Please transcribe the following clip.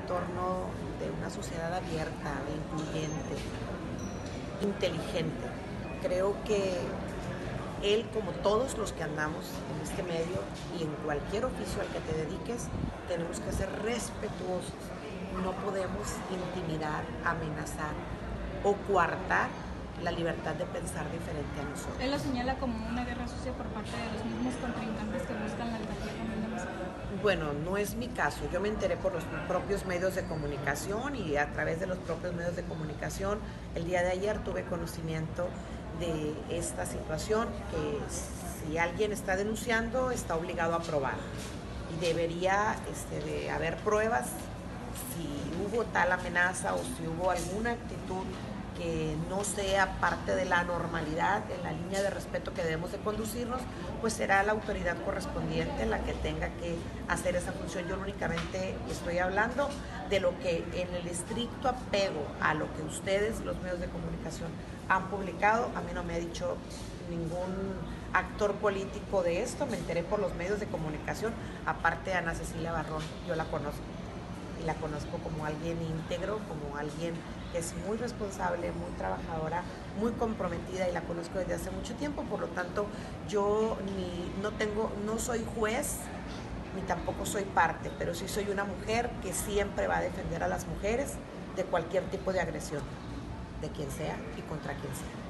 entorno de una sociedad abierta, incluyente, inteligente. Creo que él, como todos los que andamos en este medio y en cualquier oficio al que te dediques, tenemos que ser respetuosos. No podemos intimidar, amenazar o coartar la libertad de pensar diferente a nosotros. Él lo señala como una guerra sucia por parte de los mismos contrincantes que buscan la alcaldía también de Mazatlán. Bueno, no es mi caso. Yo me enteré por los propios medios de comunicación y a través de los propios medios de comunicación. El día de ayer tuve conocimiento de esta situación que si alguien está denunciando está obligado a probar y debería de haber pruebas si hubo tal amenaza o si hubo alguna actitud que no sea parte de la normalidad en la línea de respeto que debemos de conducirnos, pues será la autoridad correspondiente la que tenga que hacer esa función. Yo únicamente estoy hablando de lo que en el estricto apego a lo que ustedes, los medios de comunicación, han publicado. A mí no me ha dicho ningún actor político de esto, me enteré por los medios de comunicación. Aparte, Ana Cecilia Barrón, yo la conozco y la conozco como alguien íntegro, como alguien que es muy responsable, muy trabajadora, muy comprometida, y la conozco desde hace mucho tiempo. Por lo tanto, yo no soy juez ni tampoco soy parte, pero sí soy una mujer que siempre va a defender a las mujeres de cualquier tipo de agresión, de quien sea y contra quien sea.